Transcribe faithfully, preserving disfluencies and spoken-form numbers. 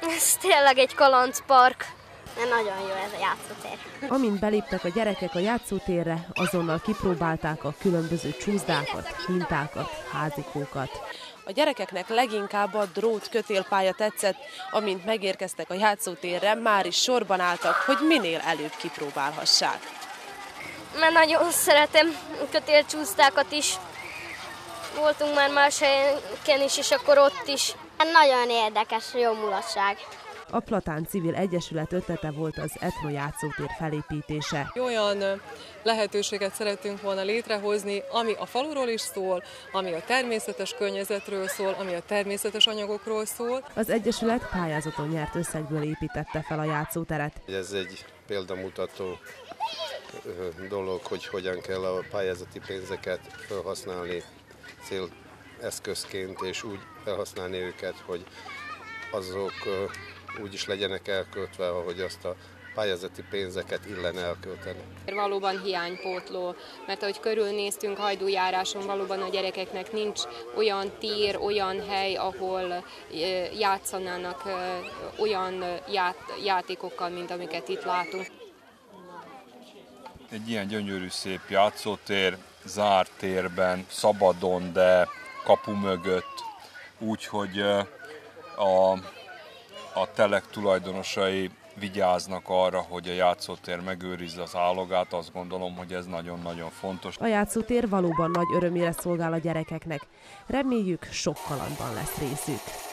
Ez tényleg egy kalandpark. Nagyon jó ez a játszótér. Amint beléptek a gyerekek a játszótérre, azonnal kipróbálták a különböző csúszdákat, hintákat, házikókat. A gyerekeknek leginkább a drót kötélpálya tetszett, amint megérkeztek a játszótérre, már is sorban álltak, hogy minél előbb kipróbálhassák. Mert nagyon szeretem a kötélcsúszdákat is. Voltunk már más helyeken is, és akkor ott is. Nagyon érdekes, jó mulatság. A Platán Civil Egyesület ötlete volt az etno játszótér felépítése. Olyan lehetőséget szerettünk volna létrehozni, ami a faluról is szól, ami a természetes környezetről szól, ami a természetes anyagokról szól. Az Egyesület pályázaton nyert összegből építette fel a játszóteret. Ez egy példamutató dolog, hogy hogyan kell a pályázati pénzeket felhasználni céleszközként, és úgy felhasználni őket, hogy azok úgy is legyenek elköltve, ahogy azt a pályázati pénzeket illene elkölteni. Valóban hiánypótló, mert ahogy körülnéztünk Hajdújáráson, valóban a gyerekeknek nincs olyan tér, olyan hely, ahol játszanának olyan játékokkal, mint amiket itt látunk. Egy ilyen gyönyörű szép játszótér, zárt térben, szabadon, de kapu mögött, úgyhogy a, a telek tulajdonosai vigyáznak arra, hogy a játszótér megőrizze az állagát, azt gondolom, hogy ez nagyon-nagyon fontos. A játszótér valóban nagy örömére szolgál a gyerekeknek. Reméljük, sok kalandban lesz részük.